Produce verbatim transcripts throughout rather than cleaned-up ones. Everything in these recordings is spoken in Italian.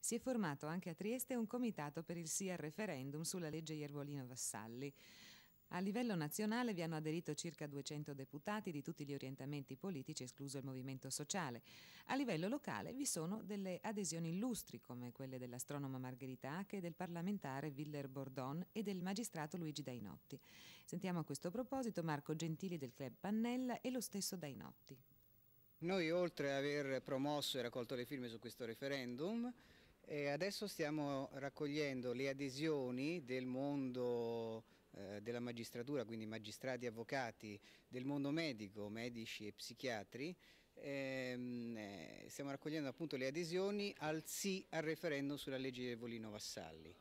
Si è formato anche a Trieste un comitato per il sì al referendum sulla legge Iervolino-Vassalli. A livello nazionale vi hanno aderito circa duecento deputati di tutti gli orientamenti politici, escluso il movimento sociale. A livello locale vi sono delle adesioni illustri, come quelle dell'astronoma Margherita Hache, del parlamentare Willer Bordon e del magistrato Luigi Dainotti. Sentiamo a questo proposito Marco Gentili del Club Pannella e lo stesso Dainotti. Noi, oltre ad aver promosso e raccolto le firme su questo referendum, eh, adesso stiamo raccogliendo le adesioni del mondo eh, della magistratura, quindi magistrati, avvocati, del mondo medico, medici e psichiatri. Ehm, eh, stiamo raccogliendo appunto le adesioni al sì al referendum sulla legge Iervolino-Vassalli.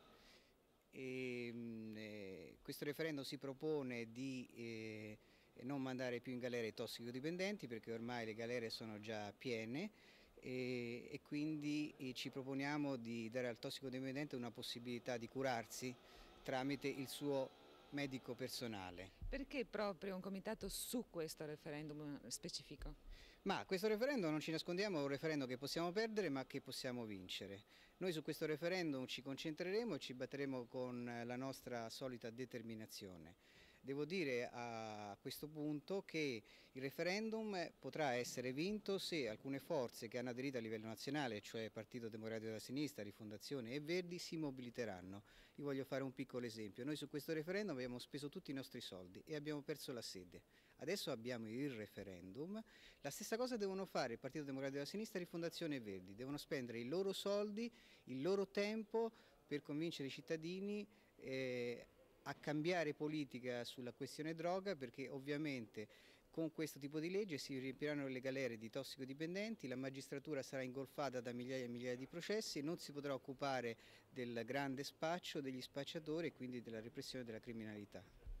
E, eh, questo referendum si propone di eh, non mandare più in galera i tossicodipendenti, perché ormai le galere sono già piene, e, e quindi eh, ci proponiamo di dare al tossicodipendente una possibilità di curarsi tramite il suo medico personale. Perché proprio un comitato su questo referendum specifico? Ma questo referendum, non ci nascondiamo, è un referendum che possiamo perdere ma che possiamo vincere. Noi su questo referendum ci concentreremo e ci batteremo con la nostra solita determinazione. Devo dire a questo punto che il referendum potrà essere vinto se alcune forze che hanno aderito a livello nazionale, cioè Partito Democratico della Sinistra, Rifondazione e Verdi, si mobiliteranno. Io voglio fare un piccolo esempio. Noi su questo referendum abbiamo speso tutti i nostri soldi e abbiamo perso la sede. Adesso abbiamo il referendum. La stessa cosa devono fare il Partito Democratico della Sinistra, Rifondazione e Verdi. Devono spendere i loro soldi, il loro tempo per convincere i cittadini eh, a cambiare politica sulla questione droga, perché ovviamente con questo tipo di legge si riempiranno le galere di tossicodipendenti, la magistratura sarà ingolfata da migliaia e migliaia di processi, non si potrà occupare del grande spaccio, degli spacciatori e quindi della repressione della criminalità.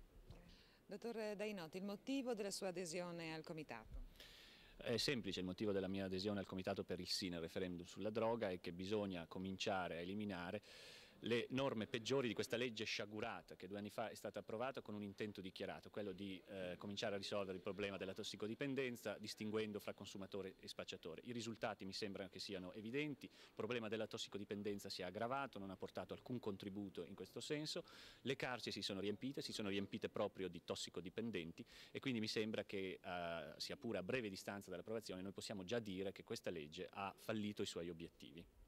Dottor Dainotti, il motivo della sua adesione al comitato? È semplice, il motivo della mia adesione al comitato per il sì nel referendum sulla droga è che bisogna cominciare a eliminare le norme peggiori di questa legge sciagurata che due anni fa è stata approvata con un intento dichiarato, quello di eh, cominciare a risolvere il problema della tossicodipendenza distinguendo fra consumatore e spacciatore. I risultati mi sembrano che siano evidenti, il problema della tossicodipendenza si è aggravato, non ha portato alcun contributo in questo senso, le carceri si sono riempite, si sono riempite proprio di tossicodipendenti e quindi mi sembra che eh, sia pure a breve distanza dall'approvazione noi possiamo già dire che questa legge ha fallito i suoi obiettivi.